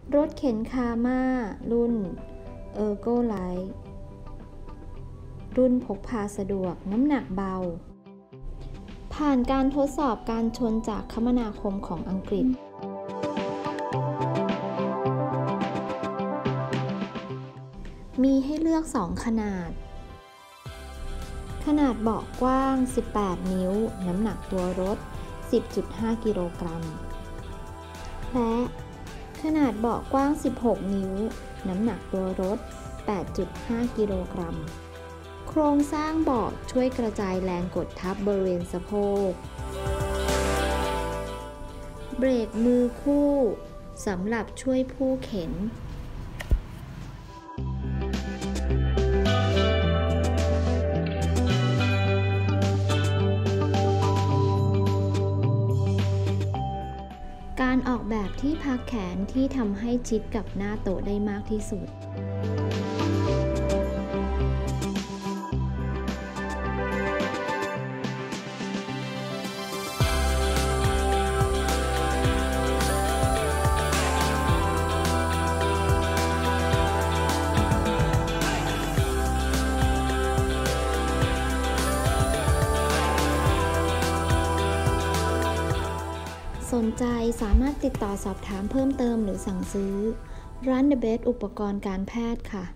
รถเข็นคาม่ารุ่น Ergo Lite รุ่นพกพาสะดวกน้ำหนักเบาผ่านการทดสอบการชนจากคมนาคมของอังกฤษมีให้เลือก2ขนาดเบาะกว้าง 18 นิ้วน้ำหนักตัวรถ 10.5 กิโลกรัมและขนาดเบาะกว้าง 16 นิ้วน้ำหนักตัวรถ 8.5 กิโลกรัมโครงสร้างเบาะช่วยกระจายแรงกดทับบริเวณสะโพกเบรกมือคู่สำหรับช่วยผู้เข็นการออกแบบที่พักแขนที่ทำให้ชิดกับหน้าโต๊ะได้มากที่สุดสนใจสามารถติดต่อสอบถามเพิ่มเติมหรือสั่งซื้อร้าน The Best อุปกรณ์การแพทย์ค่ะ